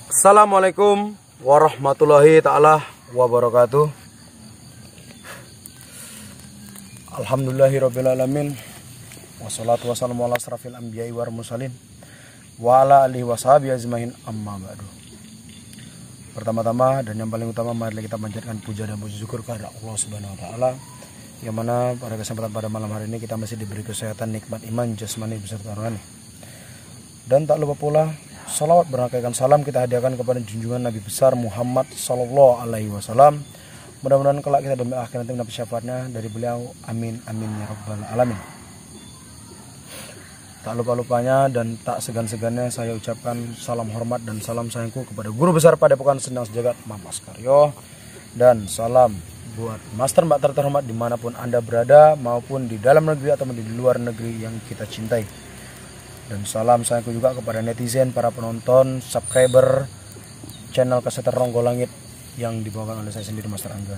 Assalamualaikum warahmatullahi ta'ala wabarakatuh. Alhamdulillahirrabbilalamin. Wassalatu wassalamu ala asrafil anbiya'i wal mursalin wa ala alihi washabihi ajmain, amma ba'du. Pertama-tama dan yang paling utama, mari kita panjatkan puja dan puji syukur kepada Allah Subhanahu wa taala, yang mana pada kesempatan pada malam hari ini kita masih diberi kesehatan, nikmat iman, jasmani beserta rohani. Dan tak lupa pula salawat berangkaikan salam kita hadiahkan kepada junjungan Nabi besar Muhammad Sallallahu Alaihi Wasallam. Mudah-mudahan kelak kita demi akhir nanti mendapat syafaatnya dari beliau. Amin amin ya rabbal alamin. Tak lupa-lupanya dan tak segan-segannya saya ucapkan salam hormat dan salam sayangku kepada guru besar Padepokan Sendang Sejagat Mas Karyo, dan salam buat master mbak terhormat dimanapun anda berada, maupun di dalam negeri atau di luar negeri yang kita cintai. Dan salam sayangku juga kepada netizen, para penonton, subscriber channel Kaseter Ronggo Langit yang dibawakan oleh saya sendiri, Master Angga.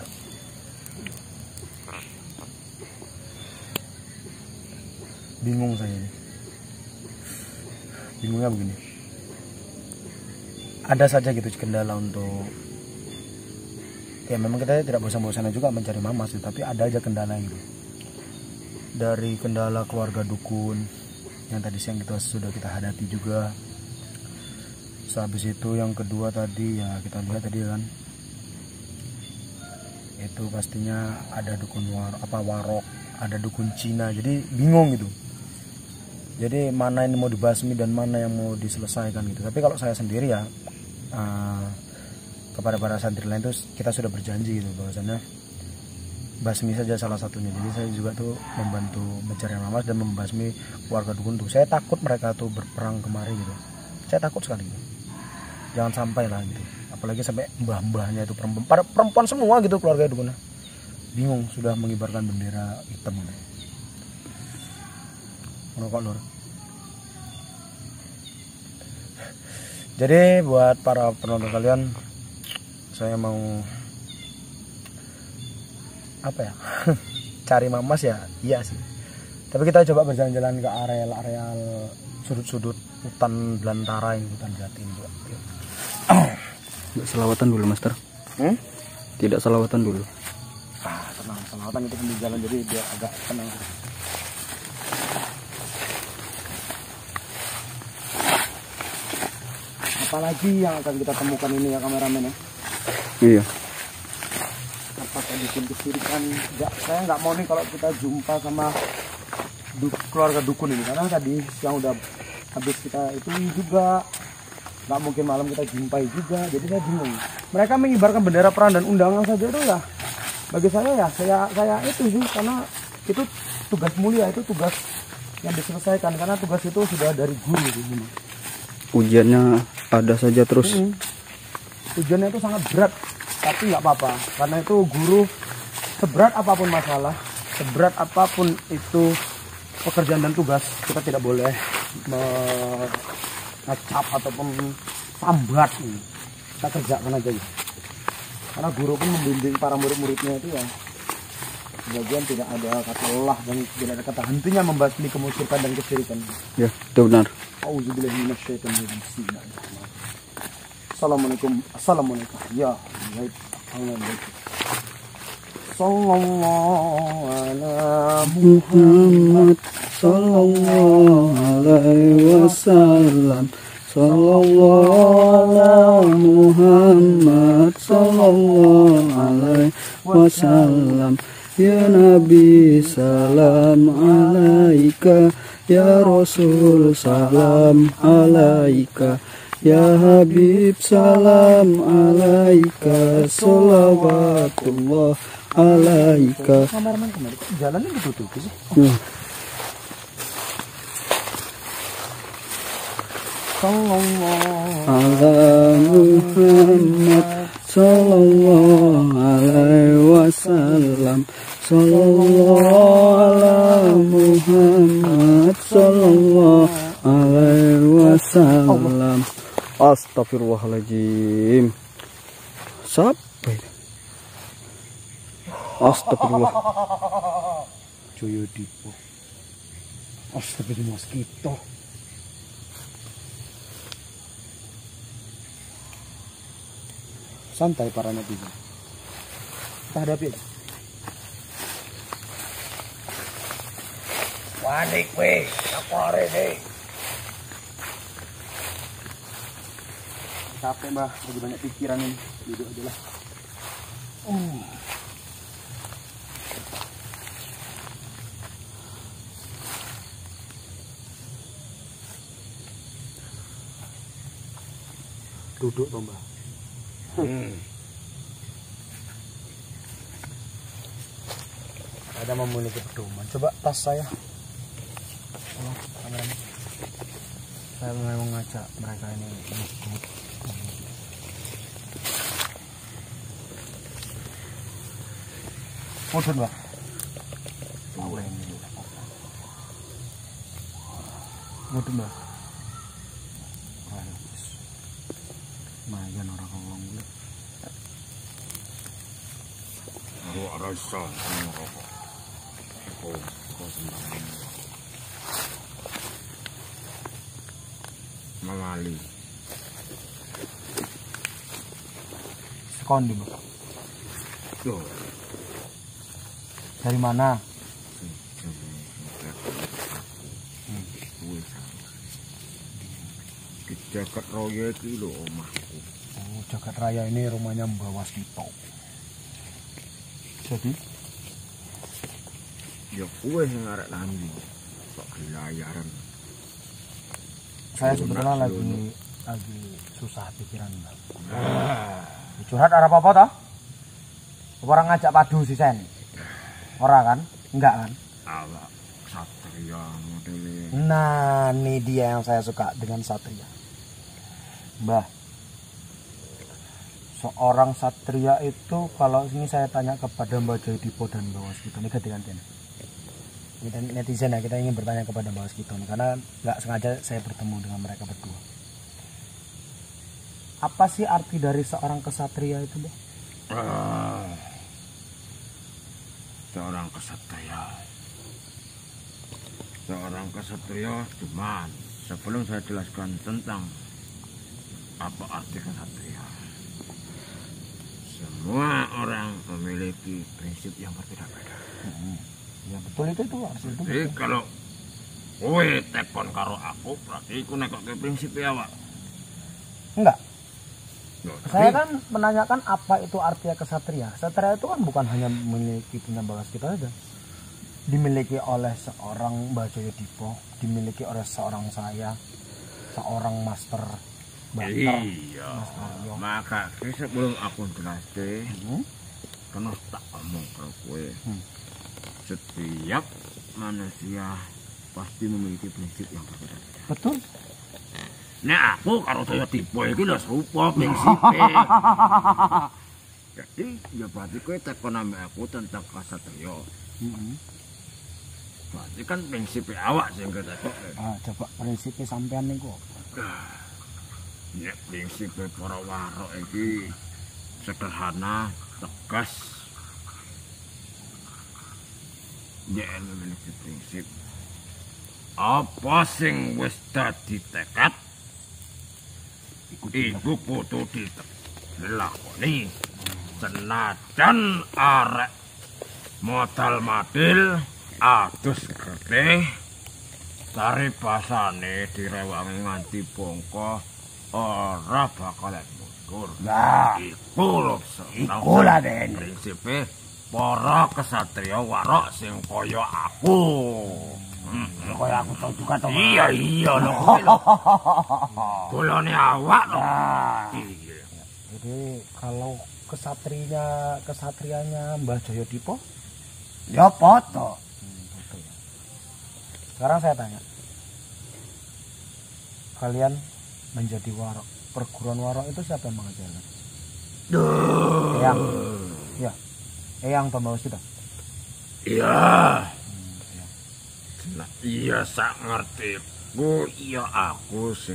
Bingung saya ini. Bingungnya begini. Ada saja gitu kendala untuk, ya memang kita tidak bosan-bosannya juga mencari mamas, tapi ada aja kendala gitu. Dari kendala keluarga dukun yang tadi siang sudah kita hadapi juga. Sehabis itu yang kedua tadi ya kita lihat tadi kan, itu pastinya ada dukun warok, ada dukun Cina, jadi bingung gitu. Jadi mana yang mau dibasmi dan mana yang mau diselesaikan gitu. Tapi kalau saya sendiri ya kepada para santri lain tuh kita sudah berjanji gitu bahwasannya basmi saja salah satunya. Jadi saya juga tuh membantu mencari mamas dan membasmi warga dukun tuh. Saya takut mereka tuh berperang kemari gitu. Saya takut sekali gitu. Jangan sampai lah gitu. Apalagi sampai mbah-mbahnya itu perempuan semua gitu keluarga dukun. Bingung, sudah mengibarkan bendera hitam gitu. Merokok lur. Jadi buat para penonton kalian, saya mau apa ya, cari mamas ya, iya sih. Tapi kita coba berjalan-jalan ke areal sudut-sudut hutan belantara ini, hutan jati juga. Tidak selawatan dulu, Master. Tidak selawatan dulu. Tenang, selawatan itu sambil jalan, jadi biar agak tenang. Apalagi yang akan kita temukan ini ya kameramen ya? Iya. Apakah dukun kesirikan? Saya nggak mau nih kalau kita jumpa sama keluarga dukun ini, karena tadi yang udah habis kita itu juga nggak mungkin malam kita jumpai juga. Jadi saya bingung. Mereka mengibarkan bendera perang dan undangan saja itu ya, bagi saya ya saya itu sih, karena itu tugas mulia, itu tugas yang diselesaikan, karena tugas itu sudah dari guru gitu. Ujiannya ada saja terus. Ujiannya itu sangat berat, tapi nggak apa-apa, karena itu guru, seberat apapun masalah, seberat apapun itu pekerjaan dan tugas, kita tidak boleh mengecap ataupun sambat. Kita kerjakan aja ya. Karena guru pun membimbing para murid-muridnya itu ya, sebagian tidak ada kata lelah dan tidak ada kata hentinya membasmi kemusyrikan dan kesyirikan. Ya, itu benar. Auzubillahi minasyaitonir rajim. Assalamualaikum ya baik. Sallallahu ala Muhammad sallallahu alaihi wasallam. Sallallahu ala Muhammad sallallahu alaihi wasallam. Ya Nabi salam alaika, ya Rasul salam alaika, ya Habib salam alaika, salawatullah alaika. Jalannya ditutup sih. Sallallahu ala Muhammad sallallahu alaihi wasallam. Sallallahu ala Muhammad sallallahu alaihi wasallam. Astagfirullahaladzim. Sampai. Astagfirullah. Joyo Dipo. Astagfirullah mosquito. santai para netizen. Kita hadapi aja. Panik weh, apa ini? Capek mbah, lagi banyak pikiran ini. Duduk aja lah. Duduk toh mbah. Ada memiliki pedoman. Coba tas saya. Oh, kameramen. Saya memang ngajak mereka ini ikut. Mudun mbak. Mudun mbak. Mayan orang ngomong gue. Aku rasa merokok. Kau sembarangan. Mamali. Sekondi mbak. Tuh. Dari mana? Di Jagat Raya iki lho omahku. Oh, Jagat Raya ini rumahnya Mbak Waskito. Jadi? Ya kowe sing arek lambi. Kok gelayaran. Saya sebetulnya lagi susah pikiran mbak. Curhat ada apa-apa toh? Orang ngajak padu si Sen. Orang kan? Enggak kan? Ala Satria modelnya. Nah, ini dia yang saya suka dengan Satria. Mbah, seorang Satria itu kalau ini saya tanya kepada Mbak Joydipo dan Mbak Waskito, ini ganti-gantian. Ini netizen ya, kita ingin bertanya kepada Mbak Waskito nih, karena nggak sengaja saya bertemu dengan mereka berdua. Apa sih arti dari seorang kesatria itu, Mbak? Seorang kesatria cuman sebelum saya jelaskan tentang apa arti kesatria, semua orang memiliki prinsip yang berbeda-beda. Ya betul itu arti itu. Jadi kalau kowe tekon karo aku berarti aku nekoke prinsip ya Wak. Enggak. Loh, Saya kan menanyakan apa itu artinya kesatria. Kesatria itu kan bukan hanya memiliki punya balas kita saja. Dimiliki oleh seorang Mbak Joydipo, dimiliki oleh seorang saya, seorang master Banter. Iya. Maka sebelum aku jelasin, karena tak ngomong kalau kowe. Setiap manusia pasti memiliki prinsip yang berbeda-beda. Betul. Nah aku karo Joydipo iki lho serupa prinsipe. Jadi ya berarti kowe tekon ambek aku tentang kesatria. Berarti kan prinsipe awak sing ketekok. Coba prinsipe sampean niku. Nek prinsipe para warok iki sederhana, tegas. Nek memiliki prinsip apa sing wis dadi tekad iku kudu dilakoni senajan arek modal madil adus getih cari basane direwangi nganti bongko ora bakal mundur. Nah, iku lho lah Den. prinsipe para kesatria warok sing kaya aku. Kaya aku tau juga toh. Iya lho. Golone awak lho. Iya. Jadi kalau kesatrianya Mbah Joydipo ya foto. Betul. Sekarang saya tanya. Kalian menjadi warok, perguruan warok itu siapa yang mengajarkan? Eyang. Ya. Eyang tambah kita. Iya. Nah, iya sak ngertiku, iya aku sing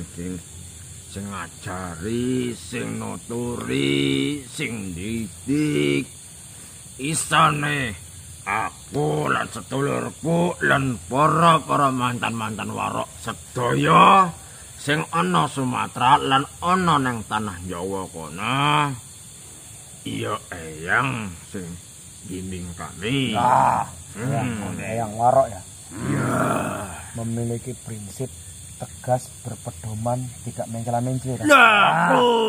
ngajari, sing nuturi, sing didik. Isane aku lan sedulurku lan para mantan-mantan warok sedaya sing ana Sumatera lan ana nang tanah Jawa kono Iya eyang sing bimbing kami. Nah, eyang Warok ya. Iya. Memiliki prinsip tegas, berpedoman, tidak mencela-mencela. Lah,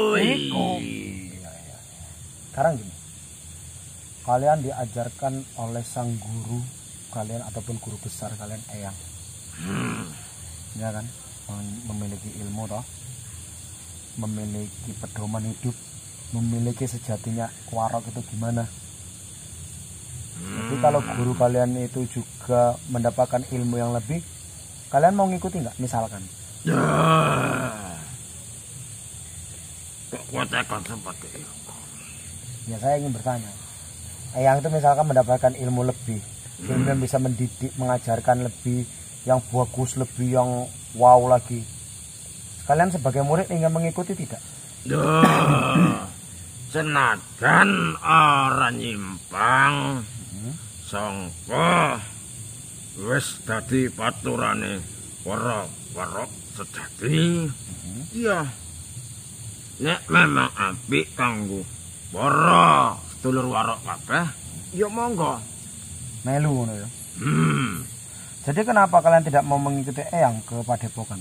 Sekarang gini, kalian diajarkan oleh sang guru kalian ataupun guru besar kalian eyang, ya kan, memiliki ilmu toh, memiliki pedoman hidup, memiliki sejatinya warok itu gimana. Jadi kalau guru kalian itu juga mendapatkan ilmu yang lebih, kalian mau ngikuti nggak misalkan? Kok kuatakan seperti itu? Ya saya ingin bertanya, eyang itu misalkan mendapatkan ilmu lebih, ilmu yang bisa mendidik, mengajarkan lebih, yang bagus, lebih yang wow lagi. Kalian sebagai murid ingin mengikuti tidak? Senajan orang nyimpang, sangka wis dadi paturane warok sejati. Iya. Nek memang apik kanggo para sedulur warok kabeh, ya monggo. Melu ngono ya. Jadi kenapa kalian tidak mau mengikuti eyang ke Padepokan?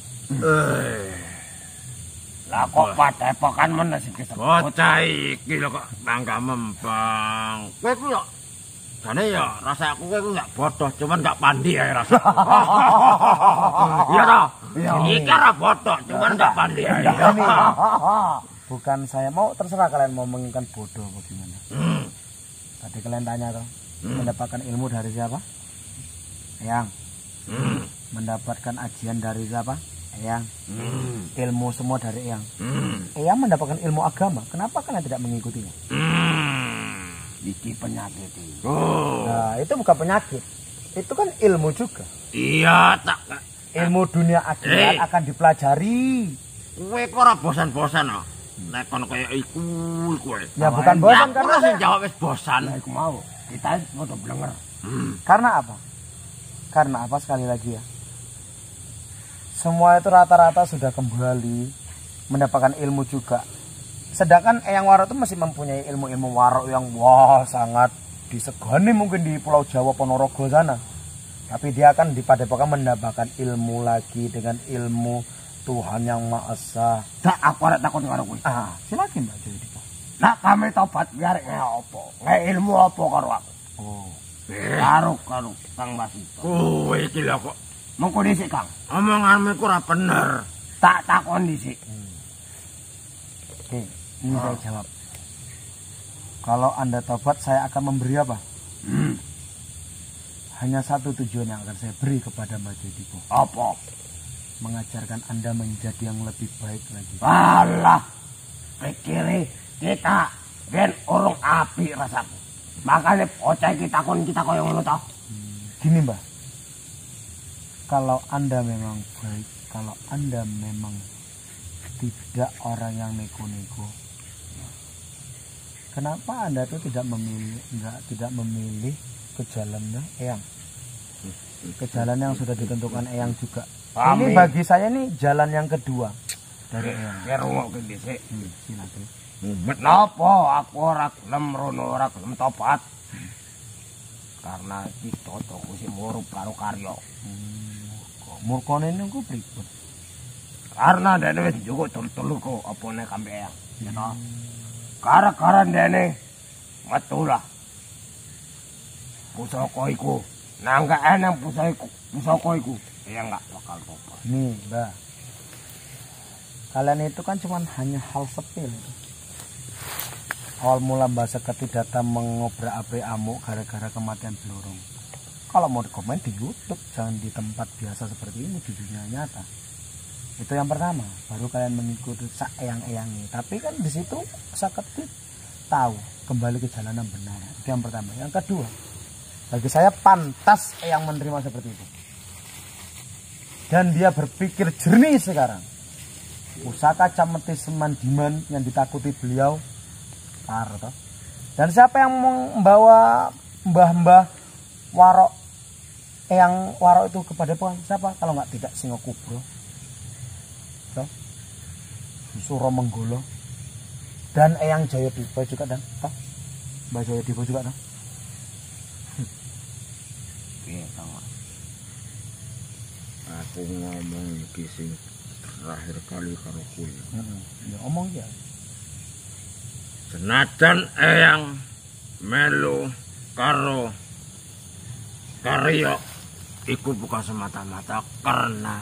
Lah kok Padepokan men sing bocah iki lho kok tangga mempang. Kowe ku yo jane ya rasa aku kowe ku gak bodoh, cuman gak pandi ae rasa. Iya toh? Iki ora bodoh, cuman gak pandi ae. Bukan saya mau, terserah kalian mau menginginkan bodoh apa gimana. Tadi kalian tanya toh, mendapatkan ilmu dari siapa? Eyang. Mendapatkan ajian dari siapa? Eyang. Ilmu semua dari Eyang. Eyang mendapatkan ilmu agama. Kenapa kalian tidak mengikutinya? iki penyakit itu. Nah, itu bukan penyakit. Itu kan ilmu juga. Iya, tak. Ilmu dunia akhirat akan dipelajari. Kowe kok ora bosan-bosan kok. Nek kono kaya iku kowe. Ya bukan bosan karena sing jawab wis bosan. Nah, iku mau. Kita foto blenger. Karena apa? Karena apa sekali lagi ya? Semua itu rata-rata sudah kembali mendapatkan ilmu juga. Sedangkan Eyang Waro itu masih mempunyai ilmu-ilmu Waro yang wah sangat disegani mungkin di Pulau Jawa Ponorogo sana. Tapi dia akan di Padepokan mendapatkan ilmu lagi dengan ilmu Tuhan yang Maha Esa. Dak aku arek takon karo kowe. Silakan Mbak Jadi. Nak kami tobat biar apa? Nge ilmu apa karo aku? Oh. Karo Kang Mas itu. Kowe iki lho kok Mengko dhisik Kang. omonganmu ku ora bener. Tak takon dhisik. Oke, ini saya jawab. Kalau Anda tobat, saya akan memberi apa? Hanya satu tujuan yang akan saya beri kepada Mbak Jodipo. Apa? Mengajarkan Anda menjadi yang lebih baik lagi. Alah. Pikir kita ben urung api rasaku. Makanya bocah kita koyo ngono to. Gini Mbak, kalau Anda memang baik, kalau Anda memang tidak orang yang neko-neko, kenapa Anda tuh tidak memilih ke jalannya Eyang? Ke jalan yang sudah ditentukan Eyang juga. Ini bagi saya nih jalan yang kedua dari Eyang. Ya rungokke dhisik. Silakan. Mumet napa aku ora gelem rono, ora gelem tobat. Karena iki totoku sing murup karo karya. Murkone niku pripun? Karena dene wis njukuk dulur-dulurku apa nek kambe Eyang. Ya toh. Gara-gara dene metu lah. Pusaka iku. Nangka eneng pusaka iku. Eyang enggak bakal tobat. Nih, Mbak. Kalian itu kan cuma hanya hal sepil. Awal mula Mbak Seketi datang mengobrak-abrik amuk gara-gara kematian Blorong. Kalau mau komen di YouTube, jangan di tempat biasa seperti ini, di dunia nyata. Itu yang pertama. Baru kalian mengikuti Eyang-Eyangnya. Tapi kan di situ Seketi tahu kembali ke jalan yang benar. Itu yang pertama. Yang kedua, bagi saya pantas Eyang menerima seperti itu. Dan dia berpikir jernih sekarang. Pusaka Cameti Semandiman yang ditakuti beliau Karto. Dan siapa yang membawa mbah-mbah Warok Eyang Warok itu kepada Padepokan? Siapa kalau nggak tidak Singokubro, Suro Menggolo, dan Eyang Jayadipa juga dan Mbak Jaya Dipo juga no? Iya, sama. Aku ngomong iki sing terakhir kali karo kowe. Ya omong ya. Senajan eyang melu karo Karya iku bukan semata-mata karena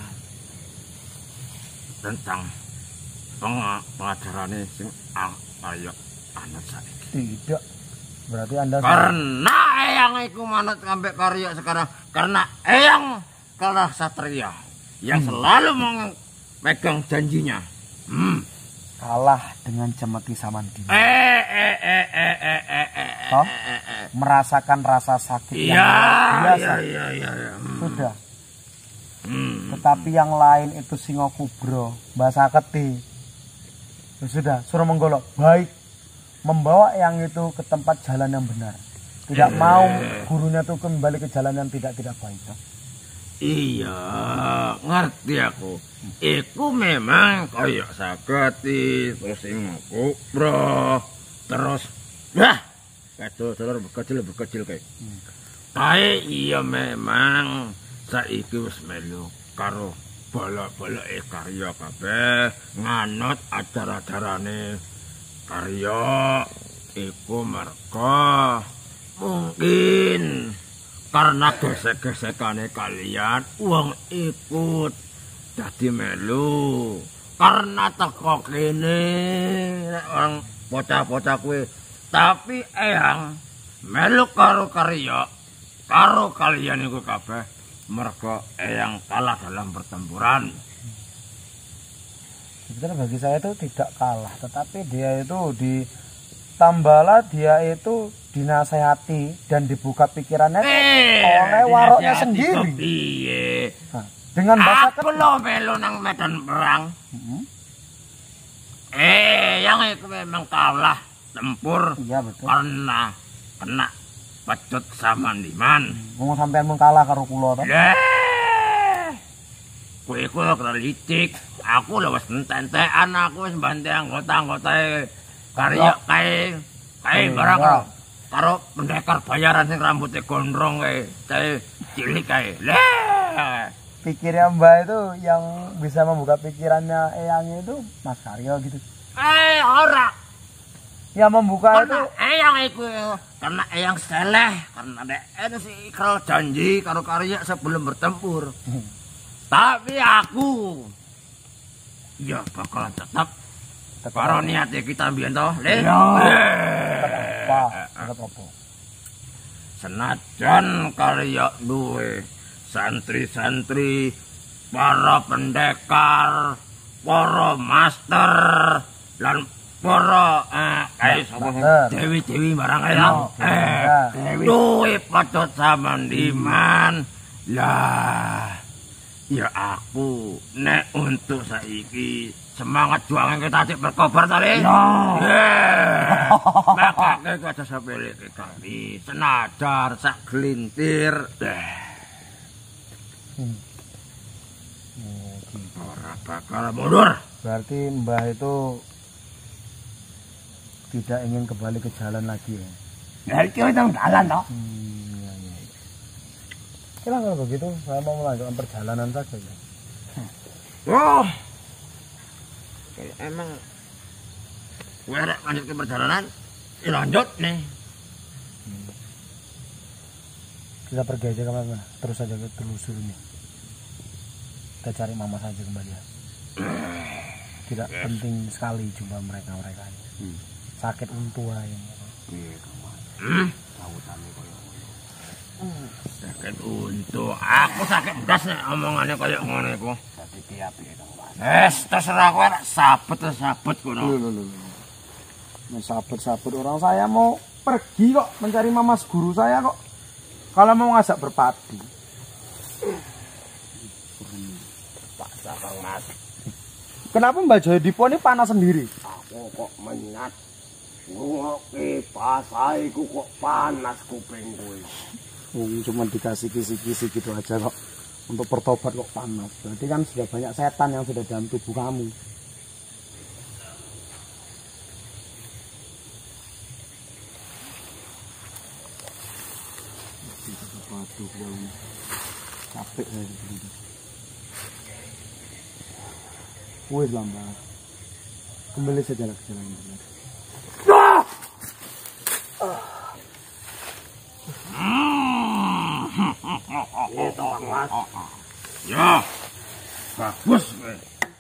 tentang pengajarannya sing kaya anut saiki. Tidak. Berarti Anda Karena eyang iku manut sampai Karya sekarang karena eyang kalah satria yang selalu memegang janjinya. kalah dengan Jemeti Samandima. Toh merasakan rasa sakit yang luar biasa. Iya. Sudah. Tetapi yang lain itu Singo Kubro, bahasa Keti. Ya sudah, suruh menggolok. Baik, membawa yang itu ke tempat jalan yang benar. Tidak mau gurunya itu kembali ke jalan yang tidak baik. Toh. Iya, ngerti aku. Iku memang kayak saketi, terus Singo Kubro, terus kecil kayak. Kayak iya memang saiki wis melu karo balak-balak Karya kabeh nganut ajar-ajarane Karya iku merga mungkin karena gesek-gesekane kalian wong ikut dadi melu karena teko kene orang bocah-bocah kuwi tapi eyang melu karo Karya karo kalian iku kabeh mergo eyang kalah dalam pertempuran. Sebetulnya bagi saya itu tidak kalah, tetapi dia itu ditambahlah dia itu dinasehati dan dibuka pikirannya oleh waroknya sendiri. Nah, dengan bahasa aku lo melu nang medan perang. Yang itu memang kalah tempur. Iya betul. Karena kena pecut Samandiman. Ngomong sampean mung kalah karo kula to. Kowe iku kena licik. Aku lho wis entek-entekan aku wis bantu anggota-anggotae Karya kae barang karo pendekar bayaran sing rambutnya gondrong kae cilik kae. Pikirnya Mbak itu yang bisa membuka pikirannya Eyang itu Mas Karya gitu. Ora. Yang membuka itu Eyang iku karena Eyang seleh karena ada si ikral janji karo Karya sebelum bertempur. Tapi aku ya bakal tetap karo niate kita mbiyen to, Le. Apa? Senajan Karya duwe santri-santri, para pendekar, para master lan para dewi-dewi barang duwe Pecut Samandiman. Lah ya aku nek untuk saiki semangat juangan kita cek berkobar tadi. Maka kita aja sepele kali senajar sak gelintir. Ora bakal mundur. Berarti Mbah itu tidak ingin kembali ke jalan lagi ya. Ya iki wis nang dalan toh. Kira kalau begitu saya mau melanjutkan perjalanan saja ya. Oh. Emang gue lanjut ke perjalanan, lanjut nih. Kita pergi aja kemana? Terus saja ke telusur ini. Kita cari mama saja kembali ya. Tidak penting sekali jumpa mereka ini. Sakit untua yang. Sakit untu, aku sakit bedas nih omongannya kayak ngono iku. Dadi piye to, Mas? Terserah kowe nek sabet kono. Sabet orang saya mau pergi kok mencari mamas guru saya kok. Kalau mau ngajak berpadu. Paksa Kang Mas. Kenapa Mbak Jaya Dipo ini panas sendiri? Aku kok menyat. Ngoke pasaiku kok panas kuping kowe. Cuma dikasih kisi-kisi gitu aja kok. Untuk bertobat kok panas. Berarti kan sudah banyak setan yang sudah dalam tubuh kamu. Waduh, jauhnya. Capek saya gitu. Wes lambat. Kembali saja ke jalan yang benar. Itu Kang Mas. Ya. Bagus, weh.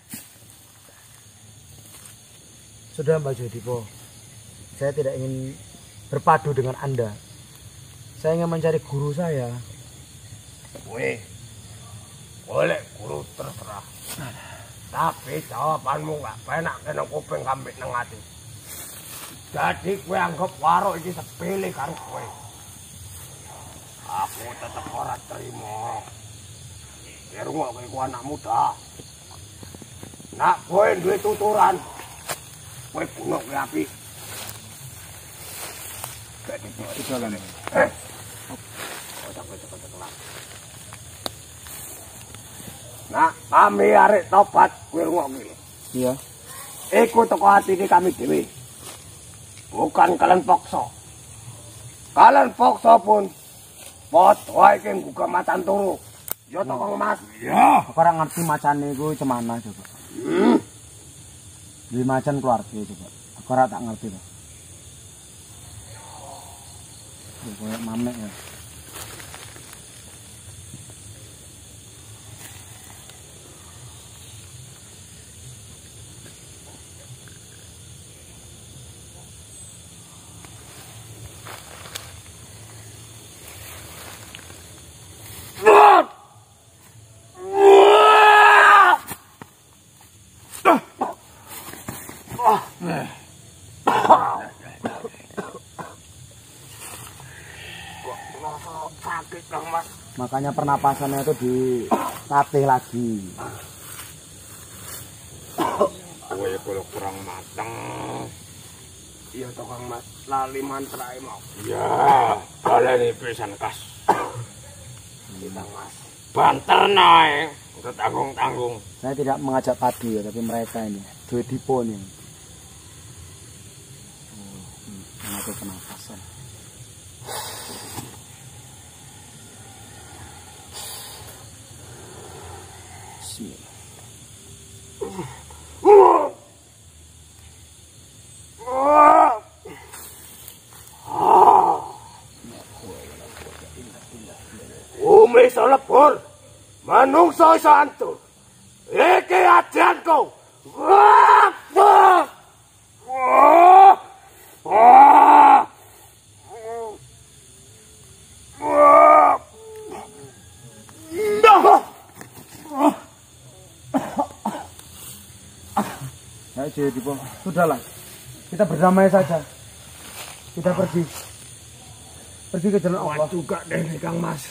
Sudah Mbak Jodipo, saya tidak ingin berpadu dengan Anda. Saya ingin mencari guru saya. Weh, boleh guru terserah. Tapi jawabanmu gak penak kena kuping kambing nang ati. Jadi kue anggap warok ini sepele karo kue. Aku tetep ora terima. Biar gua kue anak muda. Nak kue duwe tuturan. Kue bunuh kue api. Jadi itu jalan. Nah, kami arek tobat kuwi rungok iki. Iya. Iku teko atine kami dhewe. Bukan kalian paksa. Kalian paksa pun padha ae keng buka matan turu. Ya to Kang Mas. Ya. Aku ora ngerti macane iku cemana coba. Di macan keluarga coba. Aku ora tak ngerti to. Kayak mamek ya. Sakit Kang Mas. Makanya pernapasannya itu dilatih lagi. Kowe kalau kurang mateng. Iya toh Kang Mas, lali mantrae mau. Ya, baleni pisan kas. Kang Mas. Banter nae, tanggung-tanggung. Saya tidak mengajak padu ya, tapi mereka ini Jodipo nih. Mengatur pernapasan. Umi iso lebur, manungsa iso antur. Iki ajanku. Ya Jodipo, sudahlah. Kita berdamai saja. Kita pergi ke jalan Allah. Juga deh Kang Mas.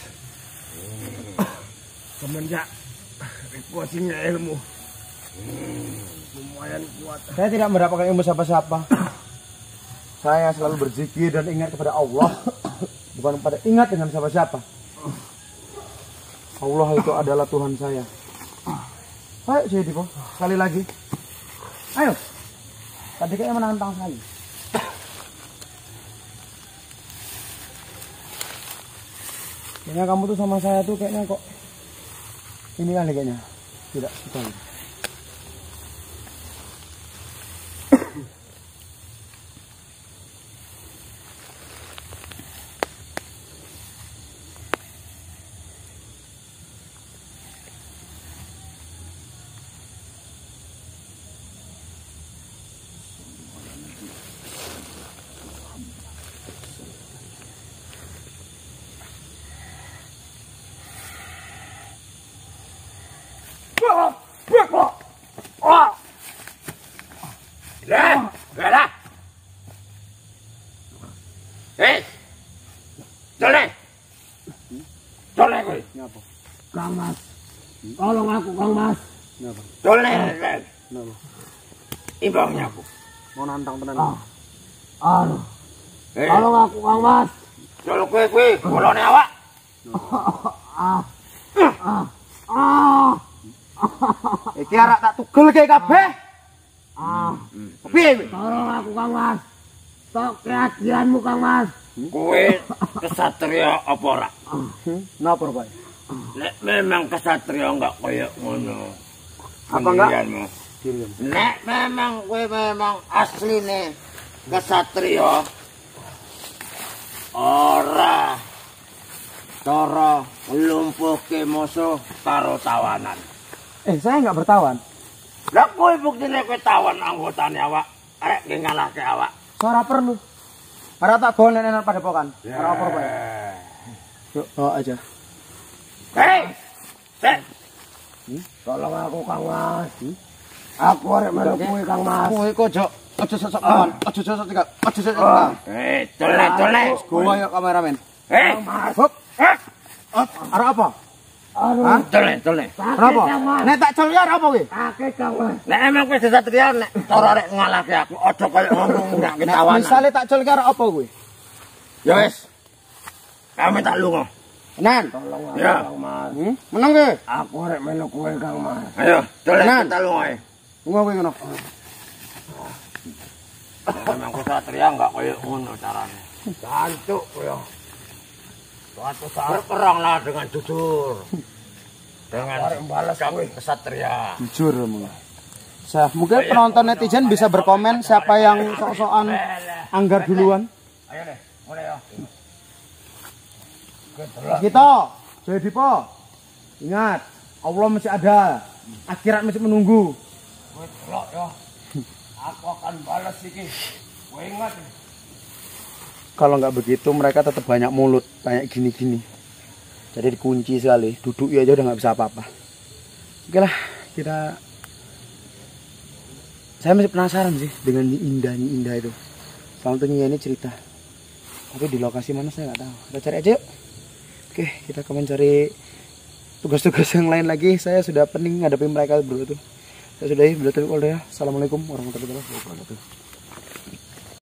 Semenjak kuasinya ilmu. Lumayan kuat. Saya tidak mendapatkan ilmu siapa-siapa. Saya selalu berzikir dan ingat kepada Allah. Bukan pada ingat dengan siapa-siapa. Allah itu adalah Tuhan saya. Ayo Jodipo, sekali lagi. Ayo. Tadi kayaknya menantang sekali. Kayaknya kamu tuh sama saya tuh kayaknya kok ini kali kayaknya tidak sekali. Kang Mas, tolong aku Kang Mas. Kenapa? Kenapa? Imbangnya aku. Mau nantang tenan. Tolong aku Kang Mas. Tolong kue, bolone awak. Iki arek tak tugel ke kabeh. Piye? Tolong aku Kang Mas. Tok keadilanmu Kang Mas. kowe kesatria apa ora? Napa, Pak? Nek memang kesatria enggak kaya ngono. Apa enggak? Pendirianmu. Nek memang kowe memang asline kesatria ora cara nglumpuhke musuh karo tawanan. Saya enggak bertawan. Lah kowe buktine kowe tawan anggotane awak, arek nggih ngalahke awak. Ora perlu. Ora tak gonen nang padepokan. Ora apa, Pak. Yuk, bawa aja. Hei! Tolong aku Kang Mas. Aku arek melu kowe Kang Mas. Kowe kok aja sosok kawan, aja sosok tinggal, aja sosok tinggal. Tole. Gowo ya kameramen. Mas. Hop. Arep apa? Tole. Kenapa? Nek tak cel ya apa kuwi? Akeh Kang Mas. Nek emang kowe kesatria nek cara arek ngalahke aku, aja kaya ngono ndak Nek tawanan. misale tak cel arep apa kuwi? Ya wis. Kami tak lunga. Tenan. Tolong aku Ya. Kang Mas. Meneng ke? Aku arek melu kowe Kang Mas. Ayo, tole Tenan. kita lunga ae. Lunga kuwi ngono. Emang kesatria enggak kaya ngono carane. Cantuk kowe. Suatu saat Berperanglah dengan jujur. Dengan arek balas kowe. kesatria. Jujur mulu. Mungkin penonton netizen bisa berkomen siapa yang sok-sokan anggar duluan. Ayo deh, mulai ya. Kita, jadi po. Ingat, Allah masih ada. Akhirat masih menunggu. Kowe delok ya. Aku akan balas iki. Kowe ingat. Kalau nggak begitu mereka tetap banyak mulut, banyak gini-gini. Jadi dikunci sekali. Duduk aja udah nggak bisa apa-apa. Oke lah, kita. Saya masih penasaran sih dengan indah itu. Soalnya ini cerita. Tapi di lokasi mana saya nggak tahu. Kita cari aja yuk. Oke, kita akan mencari tugas-tugas yang lain lagi. Saya sudah pening ngadepin mereka berdua tuh. Saya sudahi. Assalamualaikum warahmatullahi wabarakatuh.